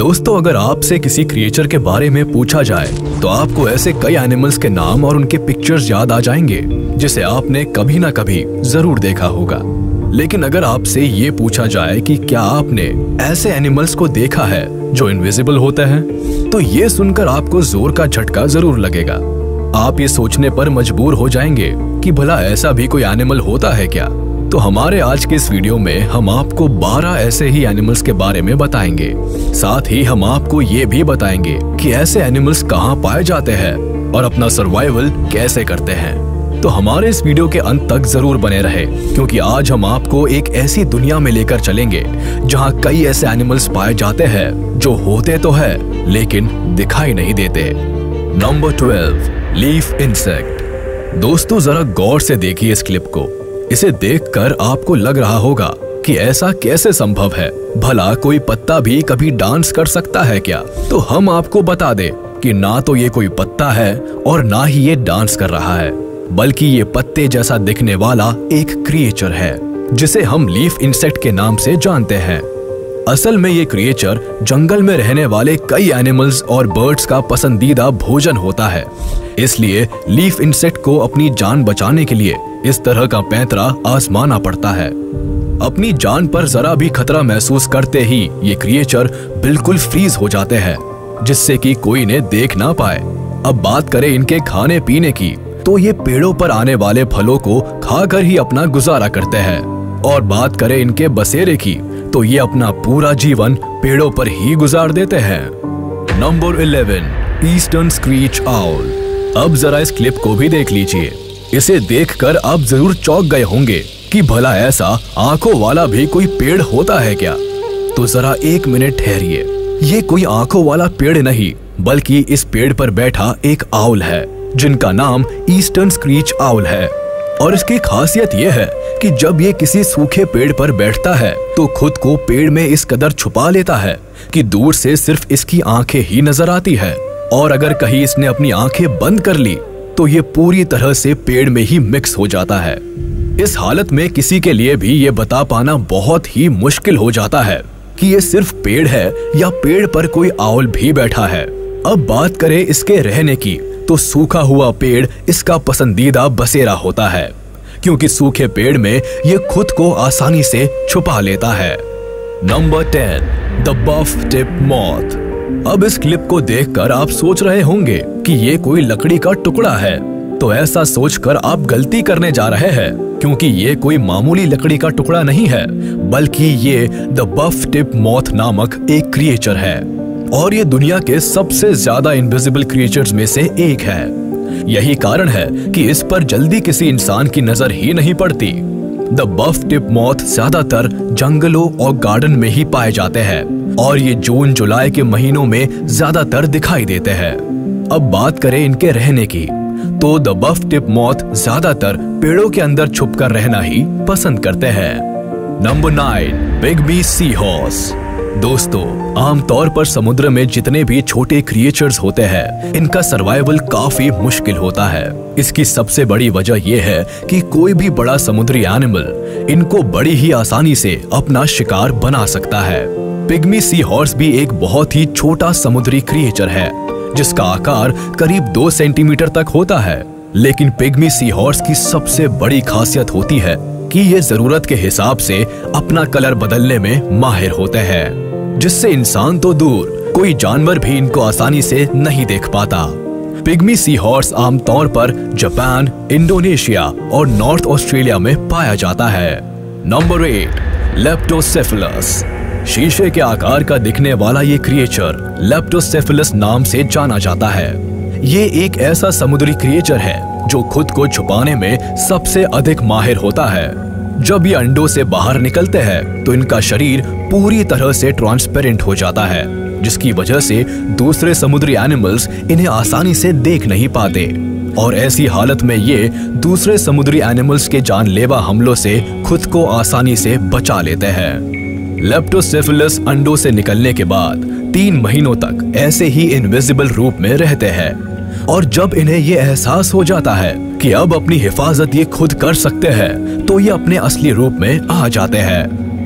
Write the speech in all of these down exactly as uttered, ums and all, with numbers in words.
दोस्तों, अगर आपसे किसी क्रिएचर के बारे में पूछा जाए तो आपको ऐसे कई एनिमल्स के नाम और उनके पिक्चर्स याद आ जाएंगे जिसे आपने कभी ना कभी जरूर देखा होगा। लेकिन अगर आपसे ये पूछा जाए कि क्या आपने ऐसे एनिमल्स को देखा है जो इनविजिबल होते हैं, तो ये सुनकर आपको जोर का झटका जरूर लगेगा। आप ये सोचने पर मजबूर हो जाएंगे कि भला ऐसा भी कोई एनिमल होता है क्या। तो हमारे आज के इस वीडियो में हम आपको बारह ऐसे ही एनिमल्स के बारे में बताएंगे। साथ ही हम आपको ये भी बताएंगे कि ऐसे एनिमल्स कहाँ पाए जाते हैं और अपना सर्वाइवल कैसे करते हैं। तो हमारे इस वीडियो के अंत तक जरूर बने रहे, क्योंकि आज हम आपको एक ऐसी दुनिया में लेकर चलेंगे जहाँ कई ऐसे एनिमल्स पाए जाते हैं जो होते तो है लेकिन दिखाई नहीं देते। Number twelve, leaf insect. दोस्तों, जरा गौर से देखिए इस क्लिप को। इसे देखकर आपको लग रहा होगा कि ऐसा कैसे संभव है, भला कोई पत्ता भी कभी डांस कर सकता है क्या? तो हम आपको बता दें कि ना तो ये कोई पत्ता है और ना ही ये डांस कर रहा है, बल्कि ये पत्ते जैसा दिखने वाला एक क्रिएचर है जिसे हम लीफ इंसेक्ट के नाम से जानते हैं। असल में ये क्रिएचर जंगल में रहने वाले कई एनिमल्स और बर्ड्स का पसंदीदा भोजन होता है। इसलिए लीफ इंसेक्ट को अपनी जान बचाने के लिए इस तरह का पैंतरा आजमाना पड़ता है। अपनी जान पर जरा भी खतरा महसूस करते ही ये क्रिएचर बिल्कुल फ्रीज हो जाते हैं, जिससे कि कोई इन्हें देख ना पाए। अब बात करें इनके खाने पीने की, तो ये पेड़ों पर आने वाले फलों को खाकर ही अपना गुजारा करते हैं। और बात करें इनके बसेरे की, तो ये अपना पूरा जीवन पेड़ों पर ही गुजार देते हैं। Number eleven, eastern screech owl. अब जरा इस क्लिप को भी देख लीजिए। इसे देखकर आप जरूर चौंक गए होंगे कि भला ऐसा आंखों वाला भी कोई पेड़ होता है क्या? तो जरा एक मिनट ठहरिए। ये कोई आंखों वाला पेड़ नहीं, बल्कि इस पेड़ पर बैठा एक आउल है जिनका नाम ईस्टर्न स्क्रीच आउल है। और इसकी खासियत यह है कि जब ये किसी सूखे पेड़ पर बैठता है तो खुद को पेड़ में इस कदर छुपा लेता है कि दूर से सिर्फ इसकी आंखें ही नजर आती है। और अगर कहीं इसने अपनी आंखें बंद कर ली तो ये पूरी तरह से पेड़ में ही मिक्स हो जाता है। इस हालत में किसी के लिए भी ये बता पाना बहुत ही मुश्किल हो जाता है कि ये सिर्फ पेड़ है या पेड़ पर कोई आउल भी बैठा है। अब बात करें इसके रहने की, तो सूखा हुआ पेड़ इसका पसंदीदा बसेरा होता है, क्योंकि सूखे पेड़ में ये खुद को आसानी से छुपा लेता है। Number ten, the buff tip moth. अब इस क्लिप को देखकर आप सोच रहे होंगे कि ये कोई लकड़ी का टुकड़ा है। तो ऐसा सोचकर आप गलती करने जा रहे हैं, क्योंकि ये कोई मामूली लकड़ी का टुकड़ा नहीं है, बल्कि ये द बफ टिप मॉथ नामक एक क्रिएचर है। और ये दुनिया के सबसे ज्यादा इनविजिबल क्रिएचर्स में से एक है। यही कारण है कि इस पर जल्दी किसी इंसान की नजर ही नहीं पड़ती। द बफ टिप मॉथ ज्यादातर जंगलों और गार्डन में ही पाए जाते हैं और ये जून जुलाई के महीनों में ज्यादातर दिखाई देते हैं। अब बात करें इनके रहने की, तो द बफ टिप मॉथ ज्यादातर पेड़ों के अंदर छुपकर रहना ही पसंद करते हैं। Number nine, pygmy sea horse. दोस्तों, आमतौर पर समुद्र में जितने भी छोटे क्रिएचर्स होते हैं, इनका सर्वाइवल काफी मुश्किल होता है। इसकी सबसे बड़ी वजह यह है कि कोई भी बड़ा समुद्री एनिमल इनको बड़ी ही आसानी से अपना शिकार बना सकता है। पिग्मी सी हॉर्स भी एक बहुत ही छोटा समुद्री क्रिएचर है जिसका आकार करीब दो सेंटीमीटर तक होता है। लेकिन पिग्मी सी हॉर्स की सबसे बड़ी खासियत होती है कि ये जरूरत के हिसाब से अपना कलर बदलने में माहिर होते हैं, जिससे इंसान तो दूर कोई जानवर भी इनको आसानी से नहीं देख पाता। पिग्मी सी हॉर्स आमतौर पर जापान, इंडोनेशिया और नॉर्थ ऑस्ट्रेलिया में पाया जाता है। Number eight, leptocephalus. शीशे के आकार का दिखने वाला ये क्रिएचर लेप्टोसेफेलस नाम से जाना जाता है। ये एक ऐसा समुद्री क्रिएचर है जो खुद को छुपाने में सबसे अधिक माहिर होता है। जब ये अंडों से बाहर निकलते हैं तो इनका शरीर पूरी तरह से ट्रांसपेरेंट हो जाता है, जिसकी वजह से दूसरे समुद्री एनिमल्स इन्हें आसानी से देख नहीं पाते। और ऐसी हालत में ये दूसरे समुद्री एनिमल्स के जानलेवा हमलों से खुद को आसानी से बचा लेते हैं। लेप्टोसेफेलस अंडों से निकलने के बाद तीन महीनों तक ऐसे ही इनविजिबल रूप में रहते हैं। और जब इन्हें ये एहसास हो जाता है कि अब अपनी हिफाजत ये खुद कर सकते हैं, तो ये अपने असली रूप में आ जाते हैं।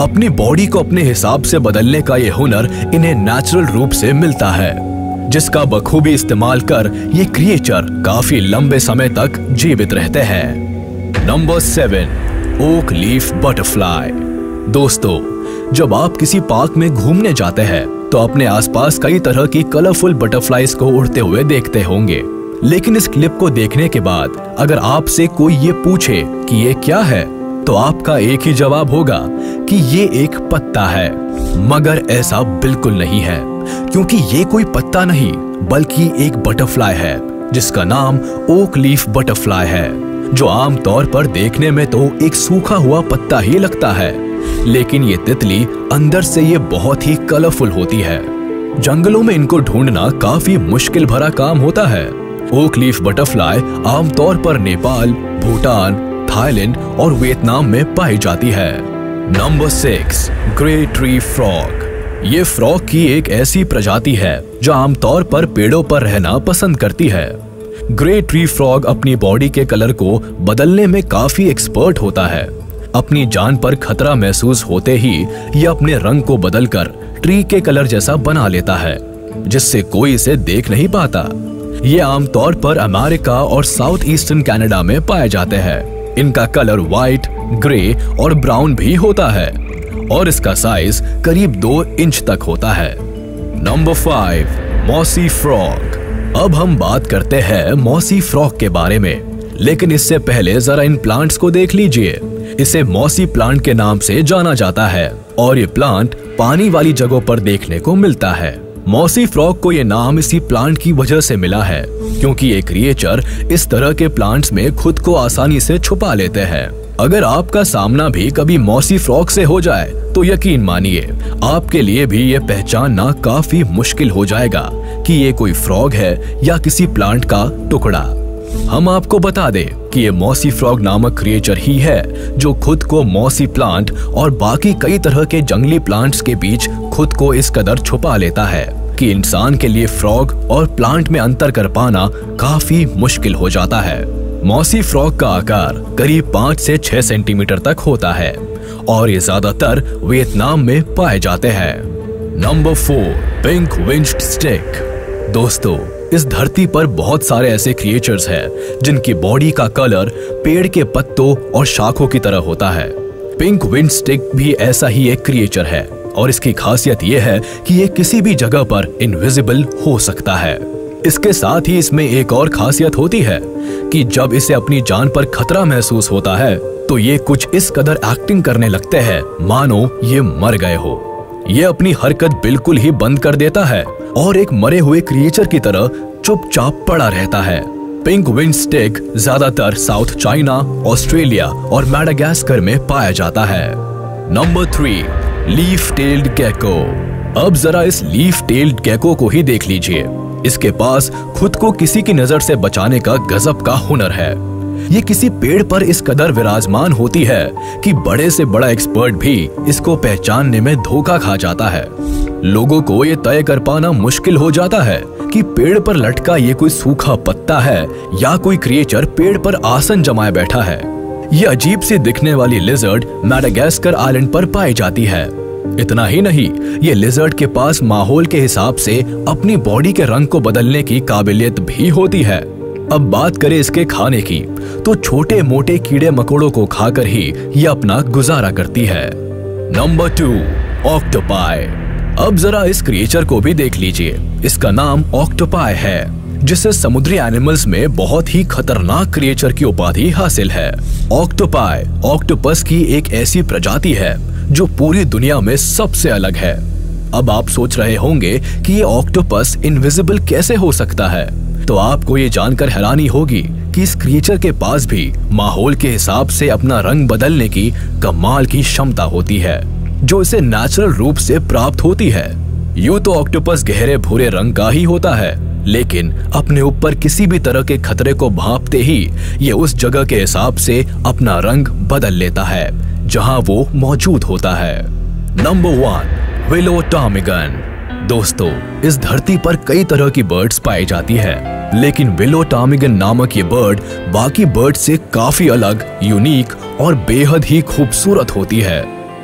अपनी बॉडी को अपने हिसाब से बदलने का ये हुनर इन्हें नेचुरल रूप से मिलता है, जिसका बखूबी इस्तेमाल कर ये क्रिएचर काफी लंबे समय तक जीवित रहते हैं। Number seven, oak leaf butterfly. दोस्तों, जब आप किसी पार्क में घूमने जाते हैं तो अपने आसपास कई तरह की कलरफुल बटरफ्लाईज को उड़ते हुए देखते होंगे। लेकिन इस क्लिप को देखने के बाद अगर आपसे कोई ये पूछे कि ये क्या है, तो आपका एक ही जवाब होगा कि ये एक पत्ता है। मगर ऐसा बिल्कुल नहीं है, क्योंकि ये कोई पत्ता नहीं बल्कि एक बटरफ्लाई है जिसका नाम ओक लीफ बटरफ्लाई है, जो आमतौर पर देखने में तो एक सूखा हुआ पत्ता ही लगता है, लेकिन ये तितली अंदर से ये बहुत ही कलरफुल होती है। जंगलों में इनको ढूंढना काफी मुश्किल भरा काम होता है। ओक लीफ बटरफ्लाई आमतौर पर नेपाल, भूटान, थाईलैंड और वियतनाम में पाई जाती है। Number six, grey tree frog. ये फ्रॉग की एक ऐसी प्रजाति है जो आमतौर पर पेड़ों पर रहना पसंद करती है। ग्रे ट्री फ्रॉग अपनी बॉडी के कलर को बदलने में काफी एक्सपर्ट होता है। अपनी जान पर खतरा महसूस होते ही ये अपने रंग को बदलकर ट्री के कलर जैसा बना लेता है, जिससे कोई इसे देख नहीं पाता। ये आमतौर पर अमेरिका और साउथ ईस्टर्न कनाडा में पाए जाते हैं। इनका कलर व्हाइट, ग्रे और ब्राउन भी होता है और इसका साइज करीब दो इंच तक होता है। Number five, mossy frog. अब हम बात करते हैं मॉसी फ्रॉग के बारे में, लेकिन इससे पहले जरा इन प्लांट्स को देख लीजिए। इसे मॉसी प्लांट के नाम से जाना जाता है और ये प्लांट पानी वाली जगहों पर देखने को मिलता है। मॉसी फ्रॉग को ये नाम इसी प्लांट की वजह से मिला है, क्योंकि ये क्रिएचर इस तरह के प्लांट्स में खुद को आसानी से छुपा लेते हैं। अगर आपका सामना भी कभी मॉसी फ्रॉग से हो जाए तो यकीन मानिए आपके लिए भी ये पहचानना काफी मुश्किल हो जाएगा कि ये कोई फ्रॉग है या किसी प्लांट का टुकड़ा। हम आपको बता दें कि ये मॉसी फ्रॉग नामक क्रिएचर ही है जो खुद को मॉसी प्लांट और बाकी कई तरह के जंगली प्लांट्स के बीच खुद को इस कदर छुपा लेता है कि इंसान के लिए फ्रॉग और प्लांट में अंतर कर पाना काफी मुश्किल हो जाता है। मॉसी फ्रॉग का आकार करीब पाँच से छह सेंटीमीटर तक होता है और ये ज्यादातर वियतनाम में पाए जाते हैं। Number four, pink winged stick. दोस्तों, इस धरती पर बहुत सारे ऐसे क्रिएचर्स हैं जिनकी बॉडी का कलर पेड़ के पत्तों और शाखों की तरह होता है। पिंक विंड स्टिक भी ऐसा ही एक क्रिएचर है और इसकी खासियत यह है कि ये किसी भी जगह पर इनविजिबल हो सकता है। इसके साथ ही इसमें एक और खासियत होती है कि जब इसे अपनी जान पर खतरा महसूस होता है तो ये कुछ इस कदर एक्टिंग करने लगते हैं मानो ये मर गए हो। ये अपनी हरकत बिल्कुल ही बंद कर देता है और एक मरे हुए क्रिएचर की तरह चुपचाप पड़ा रहता है। पिंक विंड स्टिक ज्यादातर साउथ चाइना, ऑस्ट्रेलिया और मैडागास्कर में पाया जाता है। Number three, leaf tailed gecko. अब जरा इस लीफ टेल्ड गेको को ही देख लीजिए। इसके पास खुद को किसी की नजर से बचाने का गजब का हुनर है। ये किसी पेड़ पर इस कदर विराजमान होती है कि बड़े से बड़ा एक्सपर्ट भी इसको पहचानने में धोखा खा जाता है। लोगों को ये तय कर पाना मुश्किल हो जाता है कि पेड़ पर लटका ये कोई सूखा पत्ता है या कोई क्रिएचर पेड़ पर आसन जमाए बैठा है। ये अजीब सी दिखने वाली लिजर्ड मैडागास्कर आइलैंड पर पाई जाती है। इतना ही नहीं, ये लिजर्ड के पास माहौल के हिसाब से अपनी बॉडी के रंग को बदलने की काबिलियत भी होती है। अब बात करें इसके खाने की, तो छोटे मोटे कीड़े मकोड़ों को खाकर ही ये अपना गुजारा करती है। Number two, octopi. अब जरा इस क्रिएचर को भी देख लीजिए। इसका नाम ऑक्टोपाई है, जिसे समुद्री एनिमल्स में बहुत ही खतरनाक क्रिएचर की उपाधि हासिल है। ऑक्टोपाई ऑक्टोपस की एक ऐसी प्रजाति है जो पूरी दुनिया में सबसे अलग है। अब आप सोच रहे होंगे कि ये ऑक्टोपस इनविजिबल कैसे हो सकता है, तो आपको ये जानकर हैरानी होगी कि इस क्रिएचर के पास भी माहौल के हिसाब से अपना रंग बदलने की कमाल की क्षमता होती है, जो इसे नेचुरल रूप से प्राप्त होती है। यूं तो ऑक्टोपस गहरे भूरे रंग का ही होता है, लेकिन अपने ऊपर किसी भी तरह के खतरे को भांपते ही ये उस जगह के हिसाब से अपना रंग बदल लेता है जहां वो मौजूद होता है। Number one, willow ptarmigan. दोस्तों, इस धरती पर कई तरह की बर्ड्स पाई जाती है, लेकिन विलो टॉमिगन नामक ये बर्ड बाकी बर्ड से काफी अलग, यूनिक और बेहद ही खूबसूरत होती है।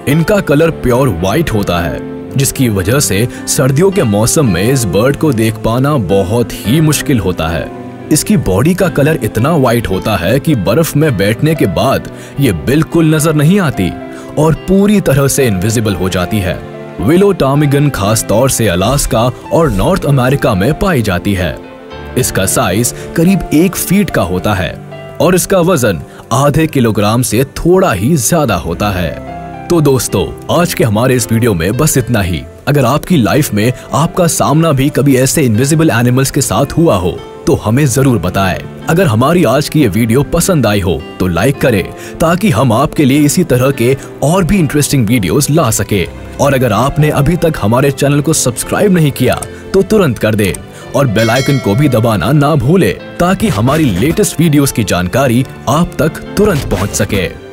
इनका कलर प्योर व्हाइट होता है, जिसकी वजह से सर्दियों के मौसम में इस बर्ड को देख पाना बहुत ही मुश्किल होता है। इसकी बॉडी का कलर इतना व्हाइट होता है कि बर्फ में बैठने के बाद ये बिल्कुल नजर नहीं आती और पूरी तरह से इनविजिबल हो जाती है। विलो टॉमिगन खास तौर से अलास्का और नॉर्थ अमेरिका में पाई जाती है। इसका साइज करीब एक फीट का होता है और इसका वजन आधे किलोग्राम से थोड़ा ही ज्यादा होता है। तो दोस्तों, आज के हमारे इस वीडियो में बस इतना ही। अगर आपकी लाइफ में आपका सामना भी कभी ऐसे इनविजिबल एनिमल्स के साथ हुआ हो तो हमें जरूर बताएं। अगर हमारी आज की ये वीडियो पसंद आई हो तो लाइक करें, ताकि हम आपके लिए इसी तरह के और भी इंटरेस्टिंग वीडियोस ला सके। और अगर आपने अभी तक हमारे चैनल को सब्सक्राइब नहीं किया तो तुरंत कर दे और बेल आइकन को भी दबाना ना भूले, ताकि हमारी लेटेस्ट वीडियोस की जानकारी आप तक तुरंत पहुंच सके।